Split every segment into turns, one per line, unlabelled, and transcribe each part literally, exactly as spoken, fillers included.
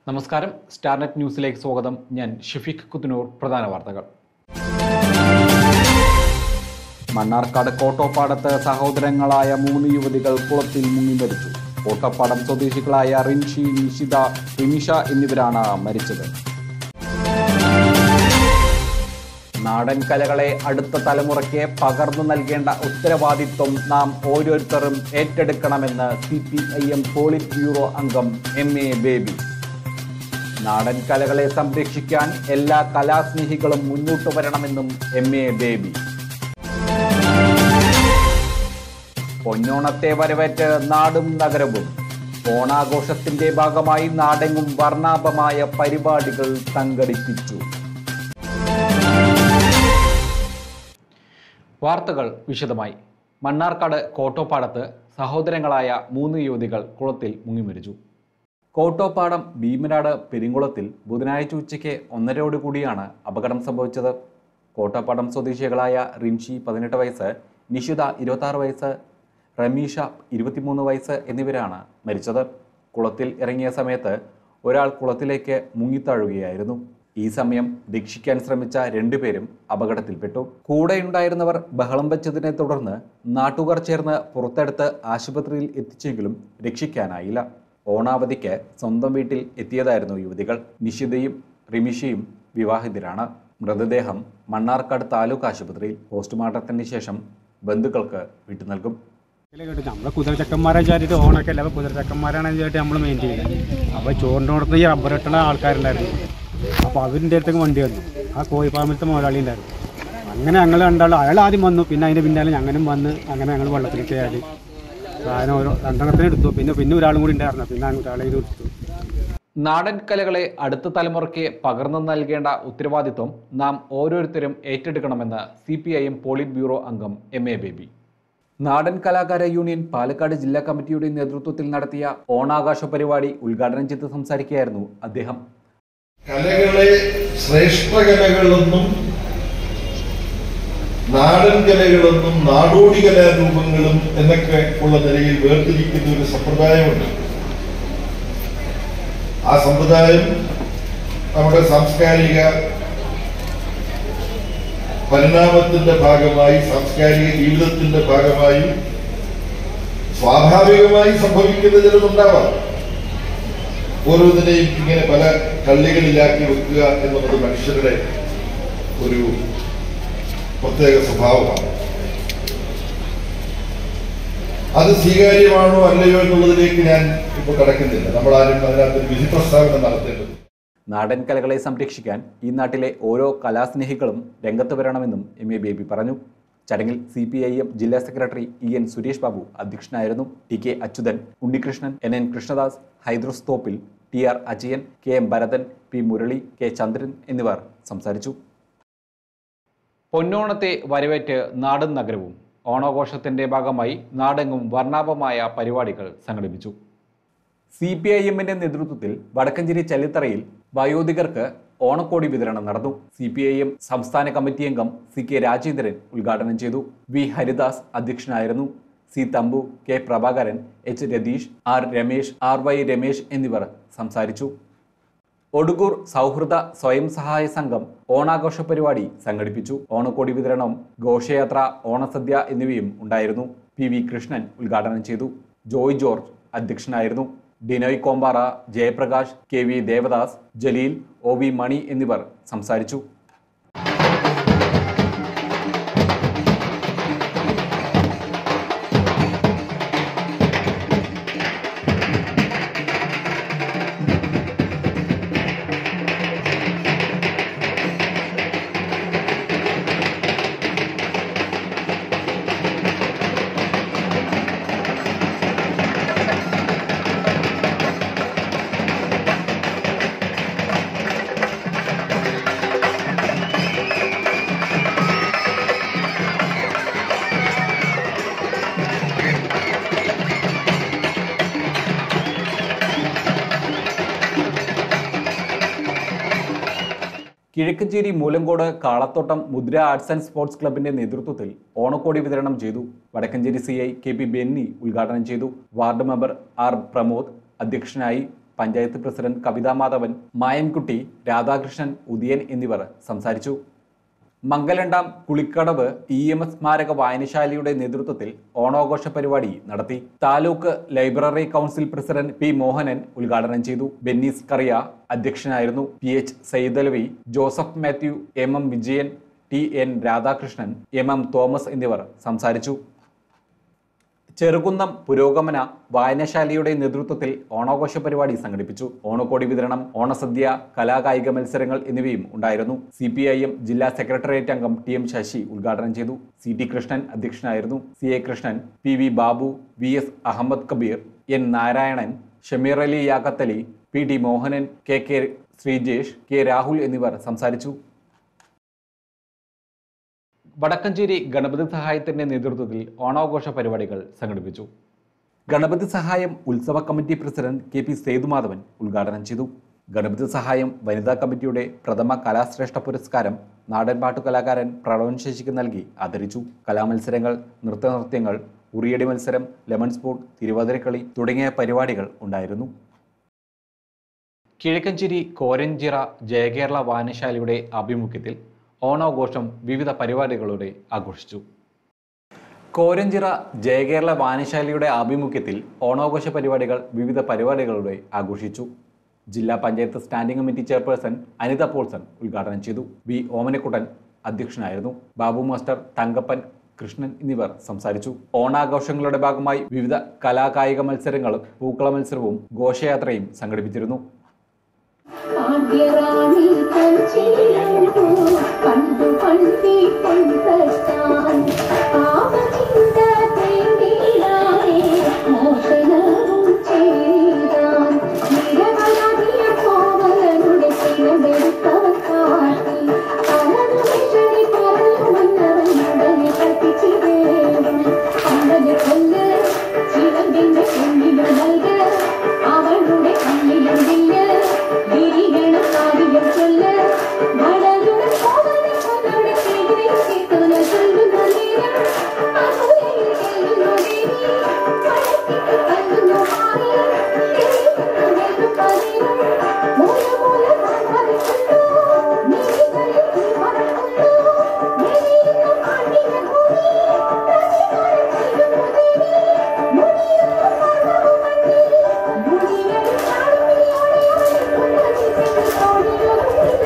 നമസ്കാരം, സ്റ്റാർനെറ്റ് ന്യൂസിലേക്ക് സ്വാഗതം. ഞാൻ ഷിഫിഖ് കുത്തുനൂർ. പ്രധാന വാർത്തകൾ. മണ്ണാർക്കാട് കോട്ടോപ്പാടത്ത് സഹോദരങ്ങളായ മൂന്ന് യുവതികൾ കുളത്തിൽ മുങ്ങി മരിച്ചു. കോട്ടപ്പാടം സ്വദേശികളായ റിൻഷി, നിഷിത, റിമിഷ എന്നിവരാണ് മരിച്ചത്. നാടൻ കലകളെ അടുത്ത തലമുറയ്ക്ക് പകർന്നു നൽകേണ്ട ഉത്തരവാദിത്വം നാം ഓരോരുത്തരും ഏറ്റെടുക്കണമെന്ന് C P I M polit bureau അംഗം എം എ ബേബി. നാടൻ കലകളെ സംരക്ഷിക്കാൻ എല്ലാ കലാസ്നേഹികളും മുന്നോട്ട് വരണമെന്നും എം എ ബേബി. പൊന്നോണത്തെ വരവേറ്റ് നാടും നഗരവും. ഓണാഘോഷത്തിന്റെ ഭാഗമായി നാടെങ്ങും വർണ്ണാഭമായ പരിപാടികൾ സംഘടിപ്പിച്ചു. വാർത്തകൾ വിശദമായി. മണ്ണാർക്കാട് കോട്ടോപ്പാടത്ത് സഹോദരങ്ങളായ മൂന്ന് യുവതികൾ കുളത്തിൽ മുങ്ങിമരിച്ചു. കോട്ടോപ്പാടം ഭീമനാട് പെരിങ്കുളത്തിൽ ബുധനാഴ്ച ഉച്ചയ്ക്ക് ഒന്നരയോടുകൂടിയാണ് അപകടം സംഭവിച്ചത്. കോട്ടപ്പാടം സ്വദേശികളായ റിൻഷി പതിനെട്ട് വയസ്സ്, നിഷിത ഇരുപത്താറ് വയസ്സ്, റമീഷ ഇരുപത്തിമൂന്ന് വയസ്സ് എന്നിവരാണ് മരിച്ചത്. കുളത്തിൽ ഇറങ്ങിയ സമയത്ത് ഒരാൾ കുളത്തിലേക്ക് മുങ്ങിത്താഴുകയായിരുന്നു. ഈ സമയം രക്ഷിക്കാൻ ശ്രമിച്ച രണ്ടുപേരും അപകടത്തിൽപ്പെട്ടു. കൂടെയുണ്ടായിരുന്നവർ ബഹളം വെച്ചതിനെ തുടർന്ന് നാട്ടുകാർ ചേർന്ന് പുറത്തെടുത്ത് ആശുപത്രിയിൽ എത്തിച്ചെങ്കിലും രക്ഷിക്കാനായില്ല. ഓണാവധിക്ക് സ്വന്തം വീട്ടിൽ എത്തിയതായിരുന്നു യുവതികൾ. നിഷിതയും റിമിഷയും വിവാഹിതരാണ്. മൃതദേഹം മണ്ണാർക്കാട് താലൂക്ക് ആശുപത്രിയിൽ പോസ്റ്റ്മോർട്ടത്തിന് ശേഷം ബന്ധുക്കൾക്ക് വിട്ടു നൽകും.
നമ്മളെ കുതിരച്ചക്കന്മാരെ വിചാരിച്ചിട്ട് ഓണൊക്കെ അല്ല, അപ്പോൾ കുതിരച്ചക്കന്മാരാണ് വിചാരിച്ചിട്ട് നമ്മൾ മെയിൻറ്റെയിൻ ചെയ്യുന്നത്. അപ്പോൾ ചോറിനോടത്ത് ഈ റബ്ബർ ഇട്ടുന്ന ആൾക്കാരുണ്ടായിരുന്നു. അപ്പോൾ അവരിൻ്റെ അടുത്തേക്ക് വണ്ടി വന്നു. ആ കോഴിപ്പാമ്പലത്തെ മുതലാളി ഉണ്ടായിരുന്നു. അങ്ങനെ ഞങ്ങൾ രണ്ടാളും, അയാൾ ആദ്യം വന്നു, പിന്നെ അതിൻ്റെ പിന്നാലെ ഞങ്ങളും വന്ന് അങ്ങനെ ഞങ്ങൾ വെള്ളത്തിലേക്ക് ആയി സാധനം ഓരോ രണ്ടെണ്ണത്തിന് എടുത്തു. പിന്നെ പിന്നെ ഒരാളും കൂടി ഉണ്ടായിരുന്നു. പിന്നെ ഒരാളെ ഇത് എടുത്തു.
നാടൻ കലകളെ അടുത്ത തലമുറയ്ക്ക് പകർന്നു നൽകേണ്ട ഉത്തരവാദിത്വം നാം ഓരോരുത്തരും ഏറ്റെടുക്കണമെന്ന് C P I M polit bureau അംഗം എം എ ബേബി. നാടൻ കലാകാര യൂണിയൻ പാലക്കാട് ജില്ലാ കമ്മിറ്റിയുടെ നേതൃത്വത്തിൽ നടത്തിയ ഓണാഘോഷ പരിപാടി ഉദ്ഘാടനം ചെയ്ത് സംസാരിക്കുകയായിരുന്നു അദ്ദേഹം.
കലകളെ ശ്രേഷ്ഠ കലകളെന്നും നാടൻ കലകളെന്നും നാടോടി കലാരൂപങ്ങളും എന്നൊക്കെ ഉള്ള നിലയിൽ വേർതിരിക്കുന്ന ഒരു സമ്പ്രദായമുണ്ട്. ആ സമ്പ്രദായം നമ്മുടെ സാംസ്കാരിക പരിണാമത്തിന്റെ ഭാഗമായി, സാംസ്കാരിക ജീവിതത്തിന്റെ ഭാഗമായി സ്വാഭാവികമായി സംഭവിക്കുന്ന ചിലതുണ്ടാവാം. ഓരോന്നിനെയും ഇങ്ങനെ പല കള്ളികളിലാക്കി വെക്കുക എന്നുള്ളത് മനുഷ്യരുടെ ഒരു പ്രത്യേക സ്വഭാവമാണ്. അത് സ്വീകാര്യമാണോ അല്ലയോ എന്നുള്ളതിലേക്ക് ഞാൻ ഇപ്പോൾ കടക്കുന്നില്ല. നമ്മളാരും അതിനകത്തൊരു വിധി പ്രസ്താവന നടത്തേണ്ടത്.
നാടൻ കലകളെ സംരക്ഷിക്കാൻ ഈ നാട്ടിലെ ഓരോ കലാസ്നേഹികളും രംഗത്ത് വരണമെന്നും എം എ ബേബി പറഞ്ഞു. ചടങ്ങിൽ സി പി ഐ എം ജില്ലാ secretary E N Suresh Babu അധ്യക്ഷനായിരുന്നു. T K Achuthan, Unnikrishnan, N N Krishnadas, Haidros Thoppil, T R Ajayan, K M Bharathan, P Murali, K Chandran എന്നിവർ സംസാരിച്ചു. പൊന്നോണത്തെ വരവേറ്റ് നാടും നഗരവും. ഓണാഘോഷത്തിന്റെ ഭാഗമായി നാടെങ്ങും വർണ്ണാഭമായ പരിപാടികൾ സംഘടിപ്പിച്ചു. സി പി ഐ എമ്മിന്റെ നേതൃത്വത്തിൽ വടക്കഞ്ചേരി ചലിത്തറയിൽ വയോധികർക്ക് ഓണക്കോടി വിതരണം നടന്നു. സി പി ഐ എം സംസ്ഥാന കമ്മിറ്റി അംഗം സി കെ രാജേന്ദ്രൻ ഉദ്ഘാടനം ചെയ്തു. വി ഹരിദാസ് അധ്യക്ഷനായിരുന്നു. C Thampu, K Prabhakaran, H Ratheesh, R Ramesh, R Y Ramesh എന്നിവർ സംസാരിച്ചു. ഒടുകൂർ സൗഹൃദ സ്വയം സഹായ സംഘം ഓണാഘോഷ പരിപാടി സംഘടിപ്പിച്ചു. ഓണക്കോടി വിതരണം, ഘോഷയാത്ര, ഓണസദ്യ എന്നിവയും ഉണ്ടായിരുന്നു. പി വി കൃഷ്ണൻ ഉദ്ഘാടനം ചെയ്തു. ജോയ് ജോർജ് അധ്യക്ഷനായിരുന്നു. Dinoy Kombara, Jayaprakash, K V Devadas, Jaleel, O V Mani എന്നിവർ സംസാരിച്ചു. കിഴക്കഞ്ചേരി മൂലങ്കോട് കാളത്തോട്ടം മുദ്ര ആർട്സ് ആൻഡ് സ്പോർട്സ് ക്ലബിന്റെ നേതൃത്വത്തിൽ ഓണക്കോടി വിതരണം ചെയ്തു. Vadakkanchery C I K P Benny ഉദ്ഘാടനം ചെയ്തു. വാർഡ് മെമ്പർ ആർ പ്രമോദ് അധ്യക്ഷനായി. പഞ്ചായത്ത് പ്രസിഡന്റ് കവിതാ മാധവൻ, മായൻകുട്ടി, രാധാകൃഷ്ണൻ, ഉദയൻ എന്നിവർ സംസാരിച്ചു. Mangalandam Kulikkadavu E M S സ്മാരക വായനശാലയുടെ നേതൃത്വത്തിൽ ഓണാഘോഷ പരിപാടി നടത്തി. Taluk library council president P Mohanan ഉദ്ഘാടനം ചെയ്തു. ബെന്നീസ് കറിയ അധ്യക്ഷനായിരുന്നു. P H Saidalavi, Joseph Mathew, M M Vijayan, T N Radhakrishnan, M M Thomas എന്നിവർ സംസാരിച്ചു. ചെറുകുന്നം പുരോഗമന വായനശാലയുടെ നേതൃത്വത്തിൽ ഓണാഘോഷ പരിപാടി സംഘടിപ്പിച്ചു. ഓണക്കോടി വിതരണം, ഓണസദ്യ, കലാകായിക മത്സരങ്ങൾ എന്നിവയും ഉണ്ടായിരുന്നു. സി പി ഐ എം ജില്ലാ സെക്രട്ടേറിയറ്റ് അംഗം ടി എം ശശി ഉദ്ഘാടനം ചെയ്തു. സി ടി കൃഷ്ണൻ അധ്യക്ഷനായിരുന്നു. C A Krishnan, P V Babu, V S Ahammed Kabeer, N Narayanan, Shameer Ali Yakkathali, P T Mohanan, K K Sreejesh, K Rahul എന്നിവർ സംസാരിച്ചു. വടക്കഞ്ചേരി ഗണപതി സഹായത്തിന്റെ നേതൃത്വത്തിൽ ഓണാഘോഷ പരിപാടികൾ സംഘടിപ്പിച്ചു. ഗണപതി സഹായം ഉത്സവ committee president K P Sethumadhavan ഉദ്ഘാടനം ചെയ്തു. ഗണപതി സഹായം വനിതാ കമ്മിറ്റിയുടെ പ്രഥമ കലാശ്രേഷ്ഠ പുരസ്കാരം നാടൻപാട്ടു കലാകാരൻ പ്രണവൻ ശശിക്ക് നൽകി ആദരിച്ചു. കലാമത്സരങ്ങൾ, നൃത്തനൃത്യങ്ങൾ, ഉറിയടി മത്സരം, ലെമൺ സ്പൂൺ, തിരുവാതിരക്കളി തുടങ്ങിയ പരിപാടികൾ ഉണ്ടായിരുന്നു. കിഴക്കഞ്ചേരി കോരഞ്ചിറ ജയകേരള വായനശാലയുടെ ആഭിമുഖ്യത്തിൽ ഓണാഘോഷം വിവിധ പരിപാടികളോടെ ആഘോഷിച്ചു. കോരഞ്ചിറ ജയകേരള വായനശാലയുടെ ആഭിമുഖ്യത്തിൽ ഓണാഘോഷ പരിപാടികൾ വിവിധ പരിപാടികളോടെ ആഘോഷിച്ചു. ജില്ലാ panchayat standing committee chairperson Anitha Paulson ഉദ്ഘാടനം ചെയ്തു. വി ഓമനക്കുട്ടൻ അധ്യക്ഷനായിരുന്നു. ബാബു മാസ്റ്റർ, തങ്കപ്പൻ, കൃഷ്ണൻ എന്നിവർ സംസാരിച്ചു. ഓണാഘോഷങ്ങളുടെ ഭാഗമായി വിവിധ കലാകായിക മത്സരങ്ങളും പൂക്കള മത്സരവും ഘോഷയാത്രയും സംഘടിപ്പിച്ചിരുന്നു. പണ്ടു പണ്ടി കൊണ്ടാൻ മോഷണവും ചെയ്താൻ നിരവധിയ കോവലനുടെ ചിലമെടുത്തവൻ കാട്ടി പലതുമിഷണി പറയുമെന്നവനുടനെ കൽപ്പിച്ചിടേണം. അമ്പത് കൊല്ല് ചിലമ്പിന്റെ കുഞ്ഞിലും നൽക് അവളുടെ കണ്ണിലും വില്ല് വിരികണം കാര്യം ചൊല്ല് വടയുടെ കോവലെ കൊല്ലയുടെ ചെയ്തേ ചെയ്തന ചൊല്ലുന്ന നേരം അസുരയിൽ കേൾക്കുന്നു ദേവി വഴക്കിട്ട് കല്ലുന്നു മാറി എഴുതുന്നു നെല്ലു പതിരും മൂല മൂല വരക്കുന്നു നീകളിൽ തീ പറക്കുന്നു നെല്ലിയുന്ന പാണ്ടിയ ഭൂമി പ്രതികാരം ചെയ്യുന്നു ദേവി മുനിയുന്ന സർവവും മണ്ണി മുനിയുടെ ചാടുപിടിയോടെ ആടിക്കുന്ന ചിത്രത്തോടിയൊരു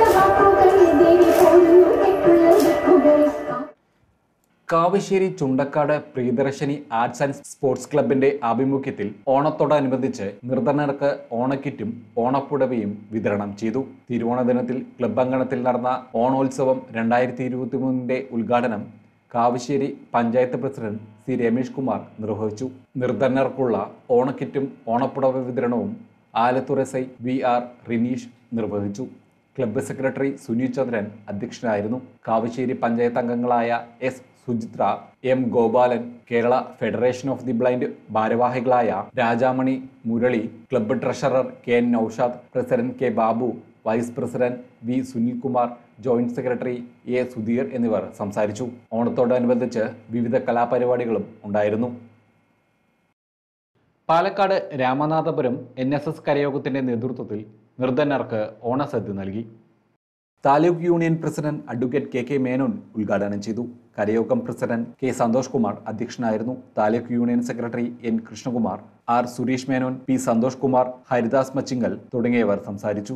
Kavassery Chundakkad Priyadarshini arts and sports ക്ലബിന്റെ ആഭിമുഖ്യത്തിൽ ഓണത്തോടനുബന്ധിച്ച് ർധനർക ഓണക്കിറ്റും ഓണപ്പുടവയും വിതരണം ചെയ്തു. തിരുവോണ ദിനത്തിൽ ക്ലബ് അങ്കണത്തിൽ നടന്ന ഓണോത്സവം രണ്ടായിരത്തി ഇരുപത്തി മൂന്നിന്റെ ഉദ്ഘാടനം കാവശ്ശേരി പഞ്ചായത്ത് പ്രസിഡന്റ് സി രമേഷ് കുമാർ നിർവഹിച്ചു. ർധനർക്കുള്ള ഓണക്കിറ്റും ഓണപ്പുടവ വിതരണവും Alathur S I V R Rineesh നിർവഹിച്ചു. ക്ലബ്ബ് സെക്രട്ടറി സുനിൽ ചന്ദ്രൻ അധ്യക്ഷനായിരുന്നു. കാവശ്ശേരി പഞ്ചായത്ത് അംഗങ്ങളായ S Suchithra, M Gopalan, Kerala federation of the blind ഭാരവാഹികളായ Rajamani, Murali, club treasurer K N Noushad, president K Babu, vice president V Sunilkumar, joint secretary A Sudheer എന്നിവർ സംസാരിച്ചു. ഓണത്തോടനുബന്ധിച്ച് വിവിധ കലാപരിപാടികളും ഉണ്ടായിരുന്നു. Palakkad Ramanathapuram N S S കരയോഗത്തിന്റെ നേതൃത്വത്തിൽ ർധനർക്ക് ഓണസദ്യ നൽകി. Taluk union president advocate K K Menon ഉദ്ഘാടനം ചെയ്തു. കരയോഗം പ്രസിഡന്റ് കെ സന്തോഷ് കുമാർ അധ്യക്ഷനായിരുന്നു. Taluk union secretary N Krishnakumar, R Suresh Menon, P Santhosh Kumar, Haridas Machingal തുടങ്ങിയവർ സംസാരിച്ചു.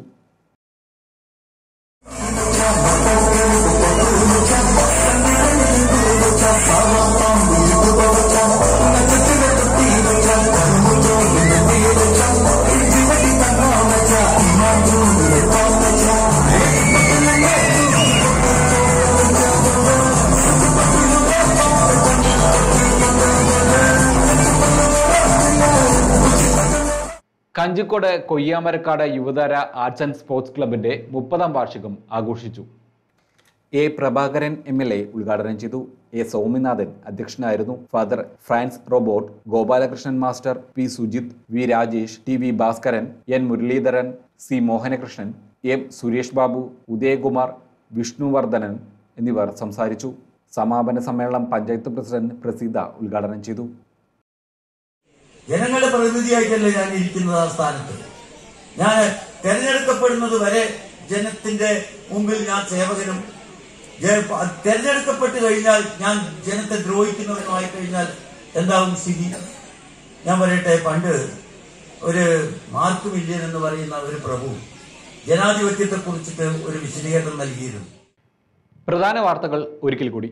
Kanjikode Koyyamarakkad Yuvathara arts and sports ക്ലബിന്റെ മുപ്പതാം വാർഷികം ആഘോഷിച്ചു. A Prabhakaran M L A ഉദ്ഘാടനം ചെയ്തു. എ സൗമ്യനാഥൻ അധ്യക്ഷനായിരുന്നു. Father Frans Robert, Gopalakrishnan master, P Sujith, V Rajesh, T V Bhaskaran, N Muraleedharan, C Mohanakrishnan, M Suresh Babu, Udayakumar, Vishnuvardhanan എന്നിവർ സംസാരിച്ചു. സമാപന സമ്മേളനം പഞ്ചായത്ത് പ്രസിഡന്റ് പ്രസീത ഉദ്ഘാടനം ചെയ്തു.
ജനങ്ങളുടെ പ്രതിനിധിയായിട്ടല്ലേ ഞാൻ ഇരിക്കുന്നത് ആ സ്ഥാനത്ത്. ഞാൻ തെരഞ്ഞെടുക്കപ്പെടുന്നത് വരെ ജനത്തിന്റെ മുമ്പിൽ ഞാൻ സേവകനും, തെരഞ്ഞെടുക്കപ്പെട്ട് കഴിഞ്ഞാൽ ഞാൻ ജനത്തെ ദ്രോഹിക്കുന്നവനുമായി കഴിഞ്ഞാൽ എന്താവും സ്ഥിതി? ഞാൻ പറയട്ടെ, പണ്ട് ഒരു മാർക്ക് മില്യൻ എന്ന് പറയുന്ന ഒരു പ്രഭു ജനാധിപത്യത്തെ കുറിച്ചിട്ട് ഒരു വിശദീകരണം നൽകിയിരുന്നു.
പ്രധാന വാർത്തകൾ ഒരിക്കൽ കൂടി.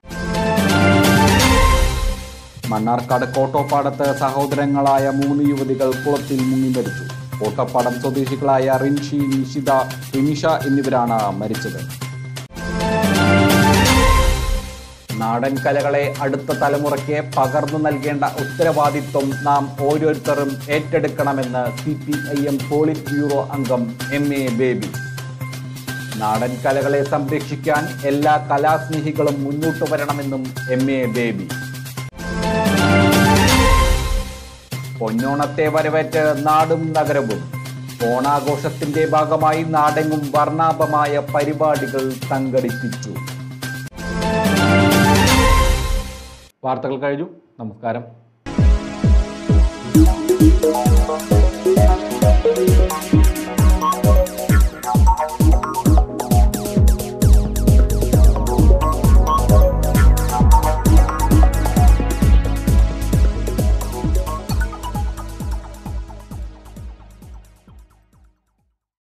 മണ്ണാർക്കാട് കോട്ടോപ്പാടത്ത് സഹോദരങ്ങളായ മൂന്ന് യുവതികൾ കുളത്തിൽ മുങ്ങി മരിച്ചു. കോട്ടപ്പാടം സ്വദേശികളായ റിൻഷി, നിഷിത, റിനിഷ എന്നിവരാണ് മരിച്ചത്. നാടൻ കലകളെ അടുത്ത തലമുറയ്ക്ക് പകർന്നു നൽകേണ്ട ഉത്തരവാദിത്വം നാം ഓരോരുത്തരും ഏറ്റെടുക്കണമെന്ന് C P I M polit bureau അംഗം എം എ ബേബി. നാടൻ കലകളെ സംരക്ഷിക്കാൻ എല്ലാ കലാസ്നേഹികളും മുന്നോട്ട് വരണമെന്നും എം എ ബേബി. പൊന്നോണത്തെ വരവേറ്റ് നാടും നഗരവും. ഓണാഘോഷത്തിന്റെ ഭാഗമായി നാടെങ്ങും വർണ്ണാഭമായ പരിപാടികൾ സംഘടിപ്പിച്ചു. വാർത്തകൾ കഴിഞ്ഞു. നമസ്കാരം.